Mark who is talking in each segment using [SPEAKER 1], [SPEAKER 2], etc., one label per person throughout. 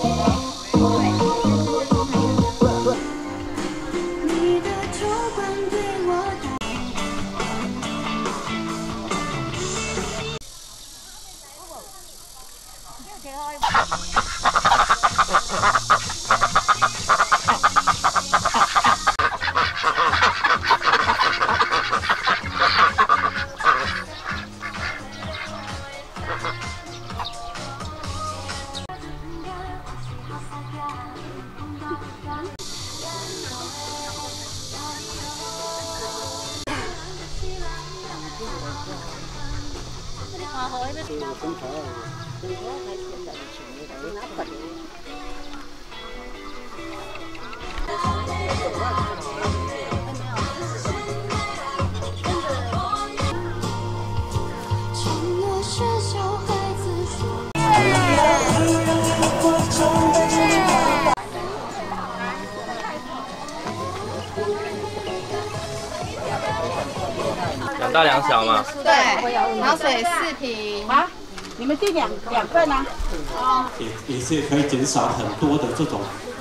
[SPEAKER 1] 2大2小嘛。
[SPEAKER 2] 对，然后水4瓶啊，你们订两份啊？哦，
[SPEAKER 3] 也是可以减少很多的这种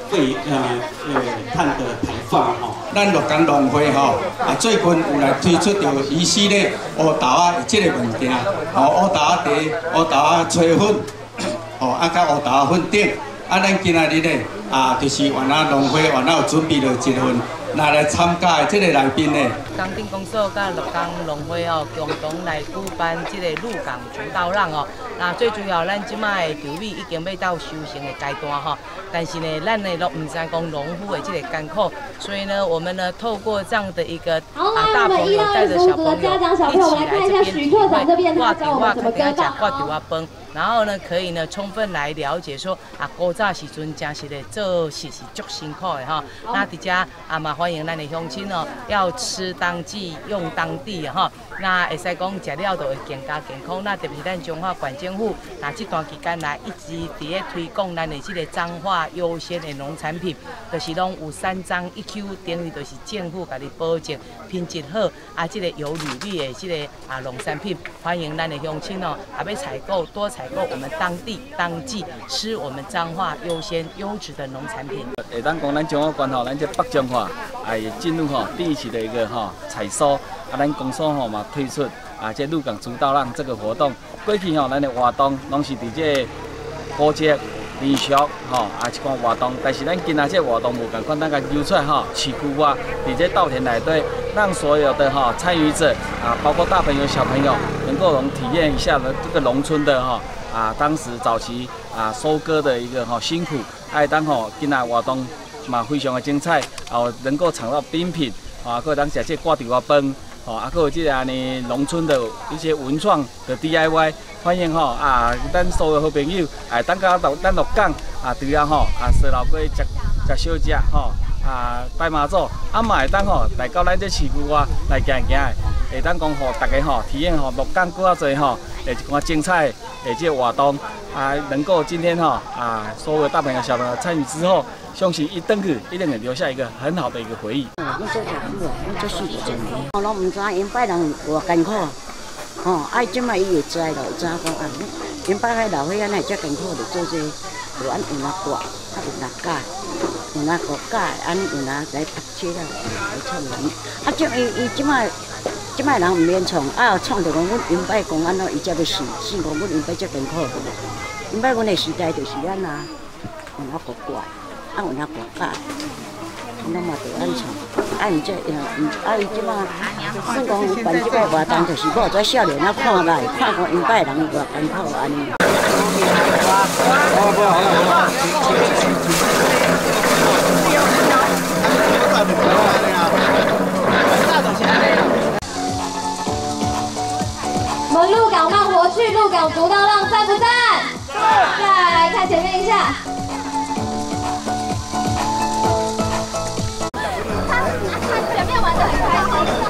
[SPEAKER 3] 碳的排放吼。
[SPEAKER 4] 咱鹿港农会吼最近有来推出着鱼丝咧乌豆啊这个物件，乌豆啊茶、乌豆啊炊粉，甲乌豆啊粉顶。咱今仔日咧就是原来农会原来有准备了1份。 来参加的这个来宾呢，
[SPEAKER 5] 港町公所甲鹿港农会共同来举办这个鹿港竹道浪那最主要，咱即摆的场面已经要到收成的阶段但是呢，咱呢都唔知讲农夫的这个艰苦，所以呢，我们呢透过这样的一个大朋友带着小朋友一起来这边体会挂条啊，跟大家讲挂条啊饭。 然后呢，可以呢充分来了解说古早时阵真实的做事是足辛苦的那伫遮嘛欢迎咱的乡亲要吃当季，用当地那会使讲食了就会更加健康。那特别咱中华县政府这段期间来一直伫咧推广咱的这个彰化优先的农产品，就是拢有3张1 Q， 等于就是政府甲你保证品质好这个有履历的这个农产品，欢迎咱的乡亲要采购多采购我们当地当季吃我们彰化优先优质的农产品。
[SPEAKER 1] 会当讲咱彰化县咱这北彰化也进入第一期的一个采收咱公所嘛推出这鹿港竹道浪这个活动。过去咱的活动拢是伫这古节、民俗一款活动，但是咱今仔这活动无共款，咱甲揪出来市区外伫这稻田内底，让所有的参与者包括大朋友、小朋友，能够体验一下这个农村的当时早期收割的一个辛苦，当今仔活动嘛非常的精彩，能够尝到冰品，搁当食这挂条啊饭，搁有这个农村的一些文创的 DIY， 欢迎咱所有好朋友当到咱鹿港除了踅老街食小食拜妈祖，嘛会当来到咱这市区外来行行的，会当讲互大家体验鹿港更较侪一款精彩的这个活动能够今天所有大朋友小朋友参与之后，相信一登去一定会留下一个很好的一个回忆。
[SPEAKER 6] 我做茶夫我做40几年，我拢唔知因拜人偌艰苦，即摆伊会知咯，会知讲因拜迄老岁仔乃遮艰苦，就做这，就按有哪挂，有哪教，有哪个教，有哪来读册啦，来创人。即伊即摆人唔免创，创着讲阮因拜公安伊才要死讲阮因拜遮艰苦，因拜阮的时代就是安有哪个怪，有哪个教。 咱嘛着安创，毋这伊即摆算讲有办即个活动，就是某遮少年看来，看看因拜人偌艰苦安尼。
[SPEAKER 7] 我们鹿港慢活去鹿港竹道浪赞不赞？再来看前面一下。 前面玩得很开心。